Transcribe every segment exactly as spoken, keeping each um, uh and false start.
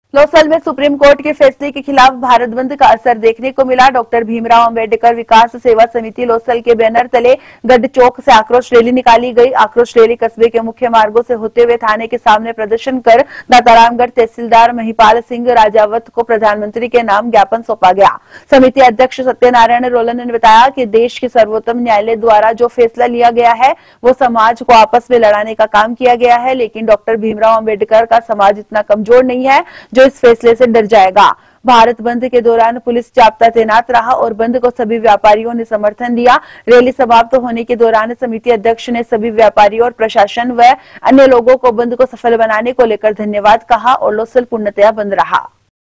लोसल में supreme court के फैसले के खिलाफ भारत बंद का असर देखने को मिला। डॉक्टर भीमराव अंबेडकर विकास सेवा समिति लोसल के बैनर तले गढ़ चौक से आक्रोश रैली निकाली गई। आक्रोश रैली कस्बे के मुख्य मार्गों से होते हुए थाने के सामने प्रदर्शन कर दातारामगढ़ तहसीलदार महिपाल सिंह राजावत को प्रधानमंत्री के नाम ज्ञापन सौंपा गया। समिति अध्यक्ष सत्यनारायण रोलन ने बताया कि देश के सर्वोत्तम न्यायालय द्वारा जो फैसला लिया गया है वो समाज को आपस में लड़ाने का काम किया गया है, लेकिन डॉक्टर भीमराव अंबेडकर का समाज इतना कमजोर नहीं है जो इस फैसले से डर जाएगा। भारत बंद के दौरान पुलिस जाब्ता तैनात रहा और बंद को सभी व्यापारियों ने समर्थन दिया। रैली समाप्त होने के दौरान समिति अध्यक्ष ने सभी व्यापारियों और प्रशासन व अन्य लोगों को बंद को सफल बनाने को लेकर धन्यवाद कहा और लोसल पूर्णतया बंद रहा।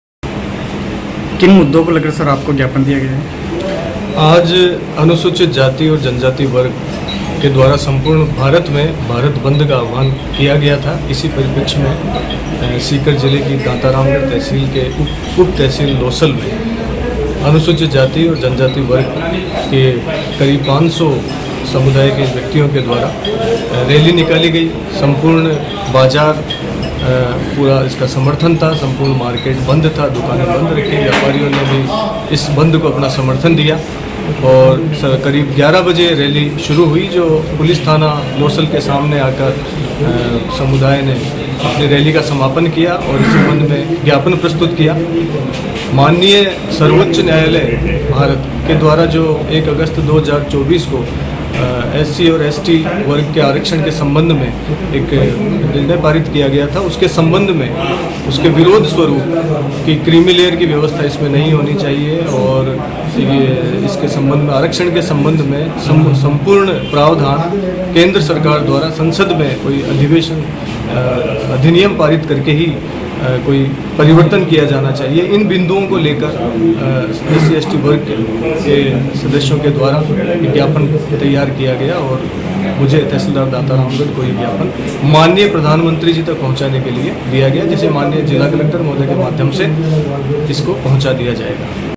किन मुद्दों को लेकर सर आपको ज्ञापन दिया गया है? आज अनुसूचित जाति और जनजाति वर्ग के द्वारा संपूर्ण भारत में भारत बंद का आह्वान किया गया था। इसी परिप्रेक्ष्य में सीकर जिले की दातारामगढ़ तहसील के उप उप तहसील लोसल में अनुसूचित जाति और जनजाति वर्ग के करीब पाँच सौ समुदाय के व्यक्तियों के द्वारा रैली निकाली गई। संपूर्ण बाजार पूरा इसका समर्थन था, संपूर्ण मार्केट बंद था, दुकानें बंद रखी, व्यापारियों ने भी इस बंद को अपना समर्थन दिया और करीब ग्यारह बजे रैली शुरू हुई, जो पुलिस थाना लोसल के सामने आकर समुदाय ने अपनी रैली का समापन किया और इस संबंध में ज्ञापन प्रस्तुत किया। माननीय सर्वोच्च न्यायालय भारत के द्वारा जो एक अगस्त दो हज़ार चौबीस को एससी और एसटी वर्ग के आरक्षण के संबंध में एक निर्णय पारित किया गया था, उसके संबंध में उसके विरोध स्वरूप कि क्रीमी लेयर की व्यवस्था इसमें नहीं होनी चाहिए और ये इसके संबंध में आरक्षण के संबंध में सम, संपूर्ण प्रावधान केंद्र सरकार द्वारा संसद में कोई अधिवेशन अधिनियम पारित करके ही कोई परिवर्तन किया जाना चाहिए। इन बिंदुओं को लेकर एस सी एस टी वर्ग के सदस्यों के द्वारा ज्ञापन तैयार किया गया और मुझे तहसीलदार दातारामगढ़ को ये ज्ञापन माननीय प्रधानमंत्री जी तक पहुंचाने के लिए दिया गया, जिसे माननीय जिला कलेक्टर महोदय के माध्यम से इसको पहुंचा दिया जाएगा।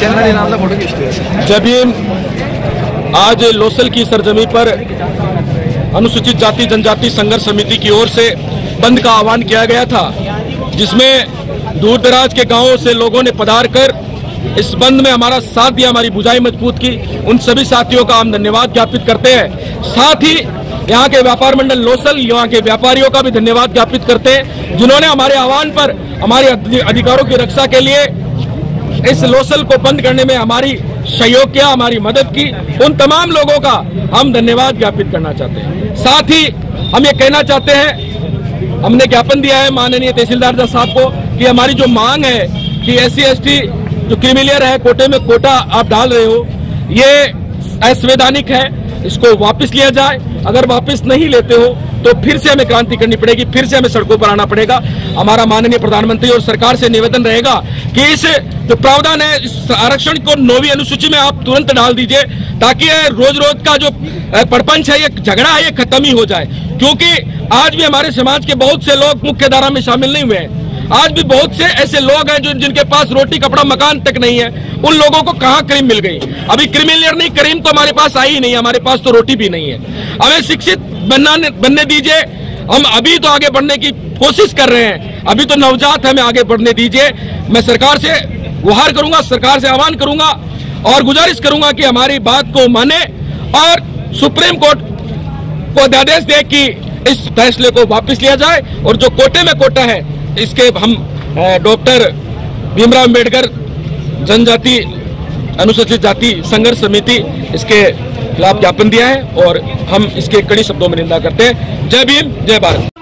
जब ये आज लोसल की सरजमी पर अनुसूचित जाति जनजाति संघर्ष समिति की ओर से बंद का आह्वान किया गया था, जिसमें दूर दराज के गांवों से लोगों ने पधार कर इस बंद में हमारा साथ दिया, हमारी बुझाई मजबूत की। उन सभी साथियों का हम धन्यवाद ज्ञापित करते हैं। साथ ही यहाँ के व्यापार मंडल लोसल, यहाँ के व्यापारियों का भी धन्यवाद ज्ञापित करते हैं, जिन्होंने हमारे आह्वान पर हमारे अधिकारों की रक्षा के लिए इस लोसल को बंद करने में हमारी सहयोग किया, हमारी मदद की। उन तमाम लोगों का हम धन्यवाद ज्ञापित करना चाहते हैं। साथ ही हम ये कहना चाहते हैं, हमने ज्ञापन दिया है माननीय तहसीलदार साहब को कि हमारी जो मांग है कि एस सी एस टी जो क्रिमिलियर है, कोटे में कोटा आप डाल रहे हो, ये असंवैधानिक है, इसको वापस लिया जाए। अगर वापस नहीं लेते हो तो फिर से हमें क्रांति करनी पड़ेगी, फिर से हमें सड़कों पर आना पड़ेगा। हमारा माननीय प्रधानमंत्री और सरकार से निवेदन रहेगा कि इस जो प्रावधान है, इस आरक्षण को नौवीं अनुसूची में आप तुरंत डाल दीजिए, ताकि रोज रोज का जो प्रपंच है, ये झगड़ा है, ये खत्म ही हो जाए। क्योंकि आज भी हमारे समाज के बहुत से लोग मुख्य धारा में शामिल नहीं हुए हैं। आज भी बहुत से ऐसे लोग हैं जो जिनके पास रोटी कपड़ा मकान तक नहीं है। उन लोगों को कहाँ क्रीम मिल गई? अभी क्रिमिलियर नहीं, क्रीम तो हमारे पास आई ही नहीं, हमारे पास तो रोटी भी नहीं है। हमें शिक्षित बनने बनने दीजिए। हम अभी तो आगे बढ़ने की कोशिश कर रहे हैं, अभी तो नवजात हमें आगे बढ़ने दीजिए। मैं सरकार से गुहार करूंगा, सरकार से आह्वान करूंगा और गुजारिश करूंगा कि हमारी बात को माने और सुप्रीम कोर्ट को आदेश दे कि इस फैसले को वापस लिया जाए और जो कोटे में कोटा है, इसके हम डॉक्टर भीमराव अंबेडकर जनजाति अनुसूचित जाति संघर्ष समिति इसके खिलाफ ज्ञापन दिया है और हम इसके कड़ी शब्दों में निंदा करते हैं। जय भीम, जय भारत।